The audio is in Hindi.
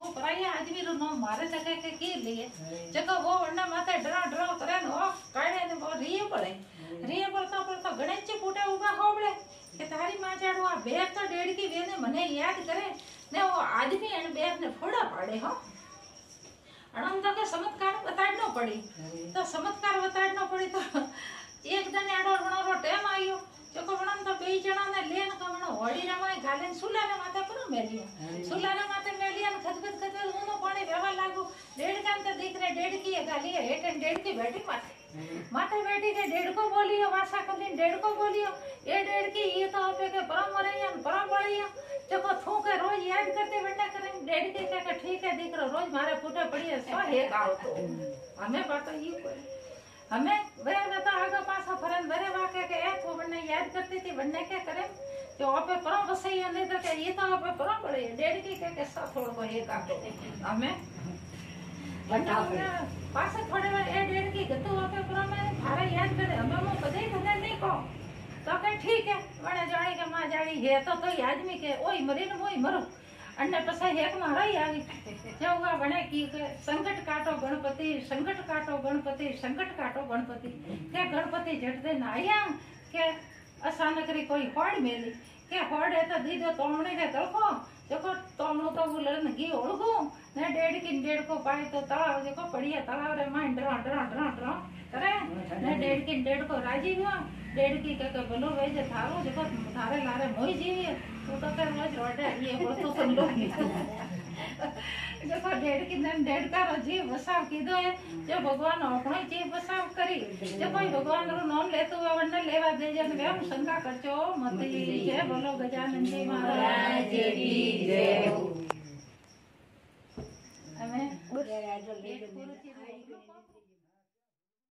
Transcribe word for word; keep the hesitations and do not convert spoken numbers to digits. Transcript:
पराया आदमी रो नो मारे सके के की लिए जको वो वरना माथे डरा डरा करे नो काढे ने वो रिए पड़े रिए पड़ता पड़ता गणेश जी फूटे उबा होबड़े के तारी मां जाड़ो आ बेग तो डेढ़ की वेने मने याद करे ने वो आदमी एन बेग ने फोड़ा पाड़े हो अणम तो के चमत्कार बताड़नो पड़ी तो चमत्कार बताड़नो पड़ी तो एक दिन आडो घणो टाइम आयो जको वणन तो बेई जणा ने लेन कमणो होड़ी रमाय गालेन सुलाने माथे पर मेलिया सुलाने माथे मेलिया खजखज खजखज उनो पानी वेवा लागो डेढ़ कान तो दीकरे डेढ़ की गाली हेठ डेढ़ की बैठी माथे माथे बैठी के डेढ़ को बोलियो वासा कली डेढ़ को बोलियो ए डेढ़ की ये तो आपे के परम मरैया परम बड़िया जको थू के रोज याद करते वंडा करे डेढ़ की के ठीक है दीकरो रोज मारे फूटे पड़ी सो एक आओ तो हमें बात ये करे हमें वे बता आगे पासा फरन बरे वाके के ए तो वन्ने याद करती थी वन्ने क्या करे जो आपे परम बसई नहीं तो के ये तो आपे परम बड़े डेढ़ की के के साथ थोड़ा को एक आके हमें बता पासे थोड़े बार ए डेढ़ की गतु आपे परम में थारे याद करे हमें मो बदई धने नहीं को तो के ठीक है वणे जानी के मां जानी है तो तो आदमी के ओई मरी ने मोई मरो अन्ने पसे एक में हराई आवी जेवा वणे की के संकट काटो गणपति संकट काटो गणपति संकट काटो गणपति के गणपति झट दे आया के अचानक री कोई होड़ मेली के होड़ है तो दीदो तोमणे ने तलको देखो तोमणो तो बुलन घी ओळगो ने डेढ़ की डेढ़ को पाए तो तालाव देखो पड़िया तालाव रे मां डरा डरा डरा डरा करे ने डेढ़ की डेढ़ को राजी हुआ डेढ़ की के के बोलो वे जे थारो देखो थारे लारे मोई जीवी तो तो कर रोज रोडे ये वो तो सुन लो देखो डेढ़ की दिन डेढ़ का रोजी बसाव कीधो है जो भगवान अपनो जी बसाव करी जो कोई भगवान रो नाम लेतो हुआ वन्ने लेवा दे जन वेम शंका करचो मत ये बोलो गजानन जी महाराज की जय।